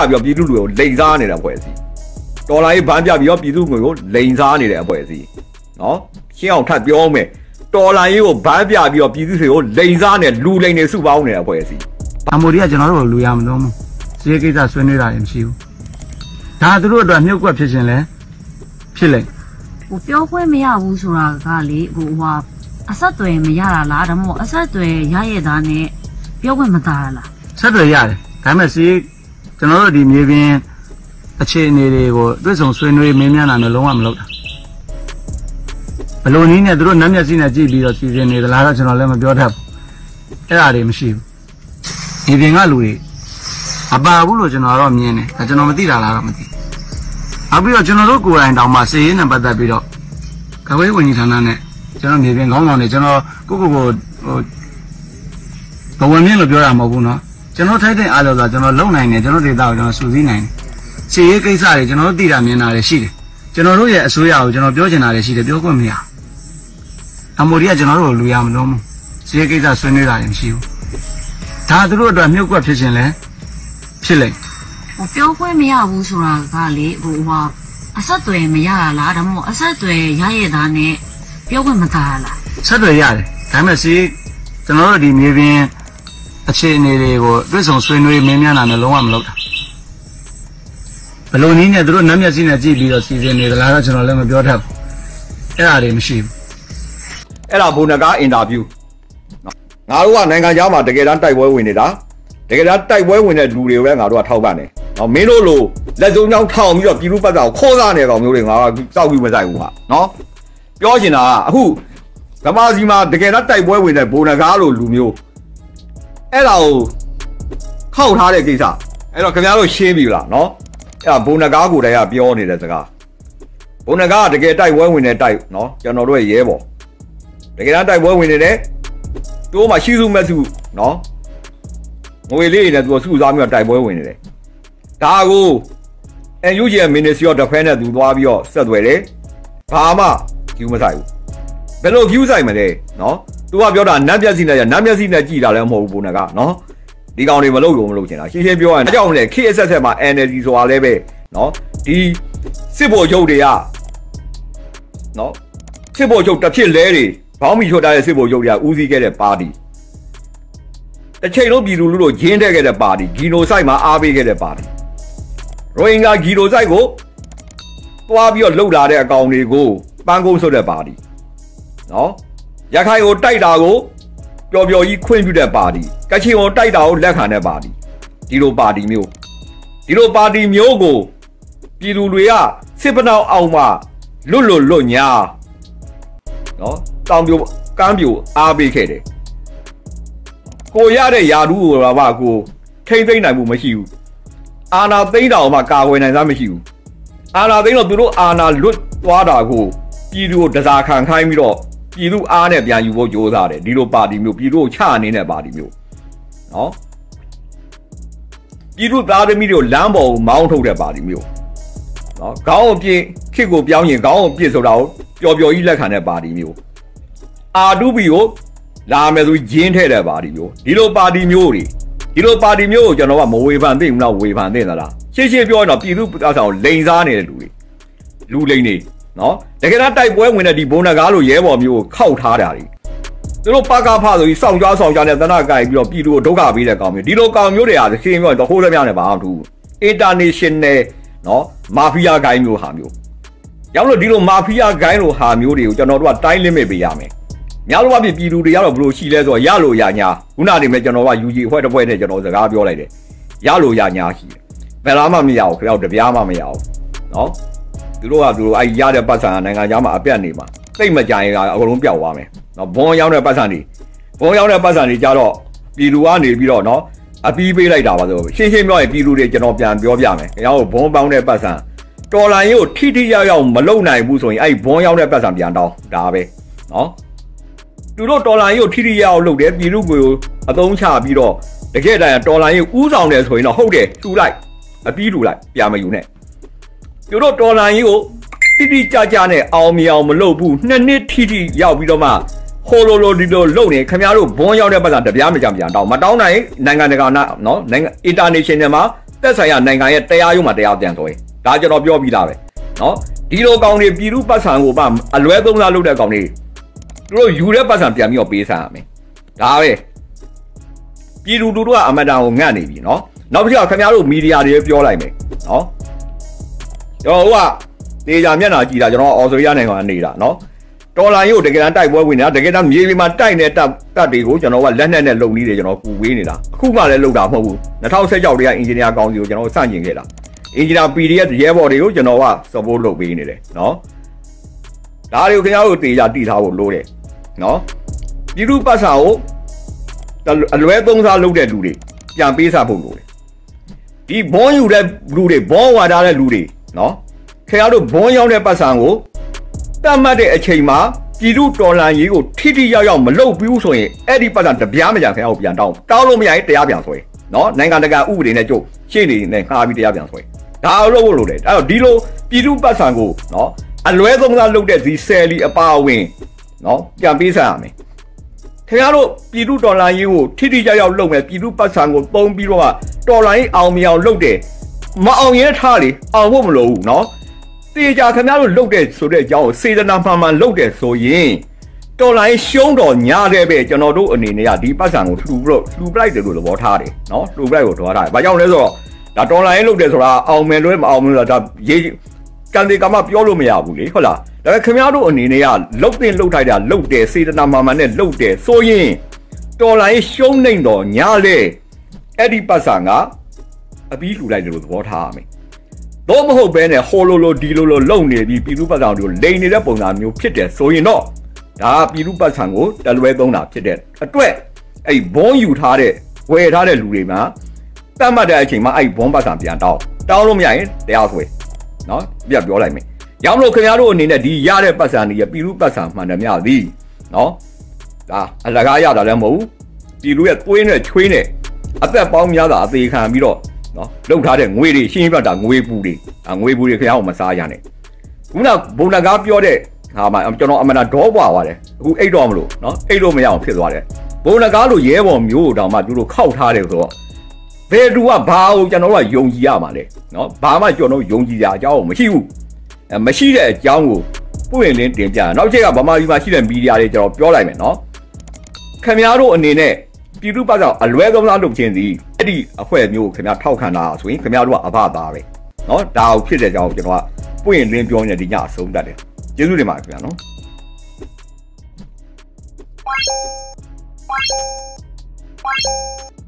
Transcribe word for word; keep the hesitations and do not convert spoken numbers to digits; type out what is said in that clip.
ပြောပြည်သူတွေကိုလိန်စားနေတဲ့အဖွဲ့အစည်းတော်လိုင်းဘန်းပြပြီးတော့ပြည်သူတွေကိုလိန်စားနေတဲ့အဖွဲ့အစည်းနော်ရှင်းအောင်ထပ်ပြောမယ်တော်လိုင်းကိုဘန်းပြပြီးတော့ပြည်သူတွေကိုလိန်စားနေလူလိန်တွေစုပေါင်းနေတဲ့အဖွဲ့အစည်းဘာမိုဒီကကျွန်တော်တို့လူရမလို့ဈေးကိစ္စဆွေးနွေးတာလည်းမရှိဘူးဒါသူတို့အတွက်မြုပ်ကွက်ဖြစ်ခြင်းလဲဖြစ်လိမ့်ဟိုပြောခွင့်မရဘူးဆိုတာကလေဟိုဟာအဆက်တွေမရတာလားဒါမှမဟုတ်အဆက်တွေရရတာနဲ့ပြောခွင့်မသားရလားဆက်တွေရတယ်ဒါပေမဲ့စီကျွန်တော်တို့ဒီမြေပြင်အခြေအနေတွေကိုတွေ့ဆုံဆွေးနွေးမင်းများနာနဲ့လုံးဝမလုပ်တာဘလို့နည်းနဲ့သူတို့နတ်မျက်စိနဲ့ကြည့်ပြီးတော့စီစဉ်နေသလားတော့ကျွန်တော်လည်းမပြောတတ်ဘူးအဲ့ဒါတွေမရှိဘူးဒီပြင်ကလူတွေအပါဘူးလို့ကျွန်တော်တော့မြင်တယ်ဒါကျွန်တော်မသိတာလားတော့မသိနောက်ပြီးတော့ကျွန်တော်တို့ကိုယ်တိုင်တောင်မှစီရင်နဲ့ပတ်သက်ပြီးတော့ကဝေးဝန်ကြီးဌာနနဲ့ကျွန်တော်မြေပြင်ခေါင်းဆောင်တွေကျွန်တော်ကိုကိုကိုဟိုဘဝင်မြင့်လို့ပြောတာမဟုတ်ဘူးเนาะကျွန်တော်ထိုက်တဲ့အားလို့ဆိုကျွန်တော်လုံနိုင်တယ်ကျွန်တော်ဒေတာကိုကျွန်တော်စူးစီးနိုင်တယ်စီရေးကိစ္စတွေကျွန်တော်တို့သိတာမြင်တာတွေရှိတယ်ကျွန်တော်တို့ရဲ့အစိုးရကိုကျွန်တော်ပြောချင်တာတွေရှိတယ်ပြောခွင့်မရအမိုဒီကကျွန်တော်တို့လူရမလို့စီရေးကိစ္စဆွေးနွေးတာလည်းမရှိဘူးဒါသူတို့အတွက်မြုပ်ကွက်ဖြစ်ခြင်းလဲဖြစ်လိမ့်ဟိုပြောခွင့်မရဘူးဆိုတာကလေဟိုဟာအဆက်တွေမရတာလားဒါမှမဟုတ်အဆက်တွေရရတာနဲ့ပြောခွင့်မသားရလားဆက်တွေရတယ်ဒါပေမဲ့စီကျွန်တော်တို့ဒီမြေပြင်အခြေအနေတွေကိုတွေ့ဆုံဆွေးနွေးမင်းများနာနဲ့လုံးဝမလုပ်တာဘလို့နည်းနဲ့သူတို့နတ်မျက်စိနဲ့ကြည့်ပြီးတော့စီစဉ်နေသလားတော့ကျွန်တော်လည်းမပြောတတ်ဘူးအဲ့ဒါတွေမရှိဘူးအဲ့ဒါဘုံနကားအင်တာဗျူးငါတို့ကနိုင်ငံခြားမှာတကယ်တမ်းတိုက်ပွဲဝင်နေတာတကယ်တမ်းတိုက်ပွဲဝင်တဲ့လူတွေကိုပဲငါတို့ကထောက်ပံ့တယ်နော်မင်းတို့လိုလက်စုံချောင်းထောင်ပြီးတော့ပြည်သူ့ဘက်ကိုခေါ်စားနေကောင်မျိုးတွေငါကစောက်ပြီးမဆိုင်ဘူးဟာနော်ပြောချင်တာကအခုဓမ္မစီမှာတကယ်တမ်းတိုက်ပွဲဝင်တဲ့ဘုံနကားလိုလူမျိုးအဲ့ဒါကိုခောက်ထားတဲ့ကိစ္စအဲ့တော့ခင်ဗျားတို့ရှင်းပြီလားနော်အဲ့ဒါဘုံနကားကိုတည်းကပြောနေတဲ့စကားဘုံနကားကတကယ်တိုက်ပွဲဝင်တဲ့တိုက်နော်ကျွန်တော်တို့ရဲ့ရဲဘော်တကယ်တမ်းတိုက်ပွဲဝင်နေတယ်သူ့မှာရှိစုမဲ့စုနော်ငွေလေးနဲ့သူစုစားပြီးတော့တိုက်ပွဲဝင်နေတယ်ဒါကို N U G Ministry of Defense နဲ့သူသွားပြီးတော့ဆက်သွယ်တယ်ဘာမှကျူးမဆိုင်ဘူးဘယ်လိုကျူးဆိုင်မလဲနော်သူကပြောတာနတ်မျက်စိနဲ့နတ်မျက်စိနဲ့ကြည်တာလည်းမဟုတ်ဘူးဘုံနကနော်ဒီကောင်တွေမလုပ်လို့မလုပ်ချင်တာရှင်းရှင်းပြောရင်အကြောင်းလေ K S S မှာ N L D ဆိုတာလည်းပဲနော်ဒီစစ်ဗိုလ်ချုပ်တွေကနော်စစ်ဗိုလ်ချုပ်တစ်ဖြစ်လဲတွေဘောင်းမီချွတ်ထားတဲ့စစ်ဗိုလ်ချုပ်တွေကဦးစီးခဲ့တဲ့ပါတီတစ်ချိန်လုံးပြည်သူလူထုရင်းတဲ့ခဲ့တဲ့ပါတီဂီနိုဆိုင်မှာအားပေးခဲ့တဲ့ပါတီရိုဟင်ဂျာဂီနိုဆိုင်ကိုတွားပြီးတော့လှုပ်လာတဲ့အကောင်တွေကိုပန်းကုန်းဆွတ်တဲ့ပါတီနော်ရခိုင်ကိုတိုက်တာကိုပျော်ပျော်ကြီးခွင့်ပြုတဲ့ပါတီကချင်ကိုတိုက်တာကိုလက်ခံတဲ့ပါတီဒီလိုပါတီမျိုးဒီလိုပါတီမျိုးကိုပြည်သူတွေကစစ်ပနောက်အောင်မှလွတ်လွတ်လွတ်ညာနော်တောင်ပြိုကမ်းပြိုအားပေးခဲ့တယ်ကိုရတဲ့ယာဒူးကိုတော့ကိုထိမ့်သိမ့်နိုင်မှုမရှိဘူးအာနာသိမ့်တော်မှကာကွယ်နိုင်စားမရှိဘူးအာနာသိမ့်တော့သူတို့အာနာလွတ်သွားတာကိုပြည်သူကိုတစားခံခိုင်းပြီးတော့ပြည်သူအားနဲ့ပြန်ယူဖို့ကြိုးစားတယ်ဒီလိုပါတီမျိုးပြည်သူကိုချနေတဲ့ပါတီမျိုးနော်ပြည်သူသားသမီးတွေကိုလမ်းပေါ်ကိုမောင်းထုတ်တဲ့ပါတီမျိုးနော်ခေါင်းအပြည့်ခစ်ကိုပြောင်းရင်ခေါင်းအပြည့်ဆိုတာကိုပျော်ပျော်ကြီးလက်ခံတဲ့ပါတီမျိုးအာတူဘီကိုလာမယ်ဆိုရင်းထဲတဲ့ပါတီမျိုးဒီလိုပါတီမျိုးတွေဒီလိုပါတီမျိုးကိုကျွန်တော်ကမဝေဖန်သိဘူးလားဝေဖန်သိသလားရှင်းရှင်းပြောရင်တော့ပြည်သူအဆောင်လိန်စားနေတဲ့လူတွေလူလိန်တွေနော်တကယ်တော့တိုက်ပွဲဝင်တဲ့ဒီဘုံနကားလိုရဲဘော်မျိုးကိုခောက်ထားတာတွေသူတို့ပါကဖဆိုပြီးစောင့်ကြွားဆောင်ကြတဲ့သနာကြိုင်ပြီးတော့ပြည်သူကိုဒုက္ခပေးတဲ့ကောင်မျိုးဒီလိုကောင်မျိုးတွေဟာရှင်းပြောရင်တော့ဟိုးသမျှနဲ့ဘာမှမထူးဘူး international နော်မာဖီးယားဂိုင်းမျိုးဟာမျိုးရောက်လို့ဒီလိုမာဖီးယားဂိုင်းလိုဟာမျိုးတွေကိုကျွန်တော်တို့ကတိုင်း limit ပေးရမယ်များလို့အဖြစ်ပြည်သူတွေကတော့ဘလို့ရှိလဲဆိုတော့ရလို့ရညာခုနနေမဲ့ကျွန်တော်က U G အဖွဲ့တစ်ဖွဲ့နဲ့ကျွန်တော်စကားပြောလိုက်တယ်ရလို့ရညာရှိတယ်ဘယ်လားမှမရဘူးကြောက်တပြားမှမရဘူးနော်သူတို့ကသူတို့အဲ့ရတဲ့ပတ်စံနိုင်ငံခြားမှာအပြတ်နေမှာသိမကြရင်ကအကုန်လုံးပျောက်သွားမယ်နော်ဘွန်ရောက်တဲ့ပတ်စံတွေဘွန်ရောက်တဲ့ပတ်စံတွေကြတော့ပြည်သူကနေပြီးတော့နော်အပီးပေးလိုက်တာပါဆိုရှင်းရှင်းပြောရင်ပြည်သူတွေကျွန်တော်ပြန်ပြောပြမယ်ကျွန်တော်ဘွန်ပေါင်းတဲ့ပတ်စံတော်လိုင်းကိုထိထိရောက်ရောက်မလုံနိုင်ဘူးဆိုရင်အဲ့ဘွန်ရောက်တဲ့ပတ်စံပြန်တောင်းဒါပဲနော်သူတို့တော်လိုင်းကိုထိထိရောက်လုပ်တယ်ပြည်သူကိုအသုံးချပြီးတော့တကယ်တမ်းတော်လိုင်းကိုဥဆောင်တယ်ဆိုရင်တော့ဟုတ်တယ်ထူလိုက်အပီးထူလိုက်ပြန်မယူနဲ့သူတို့တော်လိုင်းကိုတိတိကျကျနဲ့အောင်မြေအောင်မလုပ်ဘူးနှစ်နှစ်ထိထိရောက်ပြီးတော့မှဟိုလိုလိုဒီလိုလုပ်နေခင်ဗျားတို့ဘွန်ရောက်တဲ့ပတ်စံတပြားမကြမကြတောင်းမတောင်းနိုင်နိုင်ငံတကာနော်နိုင်ငံ international မှာတက်ဆိုင်ရာနိုင်ငံရဲ့တရားရုံးမှာတရားပြန်ဆိုရင်ဒါကျွန်တော်ပြောပြီးသားပဲနော်ဒီလိုကောင်တွေပြည်သူပတ်စံကိုပါအလွဲသုံးစားလုပ်တဲ့ကောင်တွေသူတို့ယူတဲ့ပတ်စံပြန်ပြီးတော့ပေးစားရမယ်ဒါပဲပြည်သူတို့ကအမတန်ကိုငတ်နေပြီနော်နောက်ပြီးတော့ခင်ဗျားတို့မီဒီယာတွေပြောလိုက်မယ်နော်ကျွန်တော်ကတေချာမျက်နှာကြည့်တာကျွန်တော်အော်စတြေးလျနိုင်ငံကနေနေတာနော်တော်လိုင်းရုပ်တကယ်တမ်းတိုက်ပွဲဝင်နေတာတကယ်တမ်းမြေပြင်မှာတိုက်နေတဲ့တပ်တွေကိုကျွန်တော်ကလက်နက်နဲ့လုံနေတယ်ကျွန်တော်ကူဝေးနေတာအခုမှလည်းလုံတာမဟုတ်ဘူး၂၀၁၆တည်းကအင်ဂျင်နီယာကောင်စီကိုကျွန်တော်စန့်ကျင်ခဲ့တာအင်ဂျင်နီယာ ပီ ဒီ အက်ဖ် ရဲဘော်တွေကိုကျွန်တော်က support လုပ်ပေးနေတယ်နော်ဒါတွေကိုခင်ဗျားတို့တေချာတည်ထားဖို့လိုတယ်နော်ပြည်သူပတ်စာကိုအလွဲသုံးစားလုပ်တဲ့လူတွေပြန်ပေးစားဖို့လိုတယ်ဒီဘွန်းယူတဲ့လူတွေဘွန်းဝါထားတဲ့လူတွေနော်ခင်ဗျားတို့ဘွန်းရောက်တဲ့ပတ်စာကိုတတ်မှတ်တဲ့အချိန်မှာပြည်သူတော်လှန်ရေးကိုထိထိရောက်ရောက်မလုပ်ဘူးဆိုရင်အဲ့ဒီပတ်စံတပြားမကြခင်ဗျားကိုပြန်တောင်းတောင်းလို့မရရင်တရားပြန်ဆွဲနော်နိုင်ငံတကာဥပဒေနဲ့ကြို့ရှေ့နေနဲ့ခါပြီးတရားပြန်ဆွဲဒါအလုပ်လို့လေအဲ့တော့ဒီလိုပြည်သူပတ်စံကိုနော်အလွဲသုံးစားလုပ်တဲ့ဒီဆယ်လီအပါအဝင်နော်ပြန်ပေးစားရမယ်ခင်ဗျားတို့ပြည်သူတော်လှန်ရေးကိုထိထိရောက်ရောက်လုပ်မယ်ပြည်သူပတ်စံကိုသုံးပြီးတော့တော်လှန်ရေးအောင်မြောင်လုပ်တယ်မအောင်ရင်ထားလေအောင်ဖို့မလိုဘူးနော်တေချာခင်ဗျားတို့လုတ်တဲ့ဆိုတဲ့အကြောင်းကိုစေတနာမှန်မှန်လုတ်တယ်ဆိုရင်တော်လိုင်းရှုံးတော်ညာတဲ့ပဲကျွန်တော်တို့အနေနဲ့ကဒီပတ်စံကိုလှူပြီးတော့လှူပလိုက်တယ်လို့သဘောထားတယ်နော်လှူပလိုက်ကိုသွားထားတယ်။ဘာကြောင့်လဲဆိုတော့ဒါတော်လိုင်းလုတ်တယ်ဆိုတာအောင်မယ်လို့မအောင်ဘူးလားဒါရေးကန်ဒီကမှပြောလို့မရဘူးလေဟုတ်လား။ဒါပေမဲ့ခင်ဗျားတို့အနေနဲ့ကလုတ်တင်လုတ်ထိုက်တာလုတ်တယ်စေတနာမှန်မှန်နဲ့လုတ်တယ်ဆိုရင်တော်လိုင်းရှုံးနေတော်ညာလေအဲ့ဒီပတ်စံကအပြီးလှူလိုက်တယ်လို့သဘောထားရမယ်။တော့မဟုတ်ပဲနဲ့ဟိုလိုလိုဒီလိုလိုလုံနေပြီးပြည်သူပတ်စံတို့လိန်နေတဲ့ပုံစံမျိုးဖြစ်တယ်ဆိုရင်တော့ဒါပြည်သူပတ်စံကိုတလွဲသုံးတာဖြစ်တဲ့အတွက်အဲ့ဘွန်းယူထားတဲ့ဝယ်ထားတဲ့လူတွေမှာတတ်မှတ်တဲ့အချိန်မှာအဲ့ဘွန်းပတ်စံပြန်တောင်းတောင်းလို့မရရင်တရားဆွဲနော်ပြပြောလိုက်မယ်။ရောင်းလို့ခင်ဗျားတို့အနေနဲ့ဒီရတဲ့ပတ်စံတွေရပြည်သူပတ်စံမှန်တယ်များသည်နော်ဒါအလကားရတာလည်းမဟုတ်ဘူးပြည်သူရဲ့သွေးနဲ့ချွေးနဲ့အသက်ပေါင်းများစွာအသေးခံပြီးတော့နော်လောက်ထားတဲ့ငွေတွေရှင်းပြတာငွေပူတွေအငွေပူတွေခင်ဗျားကိုမစားရနဲ့ခုနဘုံနကားပြောတဲ့ဟာမှကျွန်တော်အမှန်တော့ပွားပါတယ်အခုအိတ်တော့မလို့နော်အိတ်လို့မရအောင်ဖြစ်သွားတယ်ဘုံနကားလို့ရဲဘော်မျိုးတောင်မှသူတို့ခောက်ထားတယ်ဆိုတော့ဘယ်သူကဘာကိုကျွန်တော်တို့ကယုံကြည်ရမှာလဲနော်ဘာမှကျွန်တော်ယုံကြည်ကြအကြောင်းမရှိဘူးအဲမရှိတဲ့အကြောင်းကိုပွင့်လင်းတင်ပြနောက်ချက်ကဗမာပြည်မှာရှိတဲ့မီဒီယာတွေကျွန်တော်ပြောလိုက်မယ်နော်ခင်ဗျားတို့အနေနဲ့ပြည်သူ့ဘက်ကအလွဲသုံးစားလုပ်ခြင်းစီအဲ့ဒီအဖွဲ့မျိုးကိုခင်ဗျားထောက်ခံတာဆိုရင်ခင်ဗျားတို့ကအဘသားပဲเนาะဒါကိုဖြစ်တဲ့အကြောင်းကိုကျွန်တော်ကပွင့်လင်းပြောနေဒီညအဆုံးတတ်တယ်ကျေးဇူးတင်ပါတယ်ခင်ဗျာနော်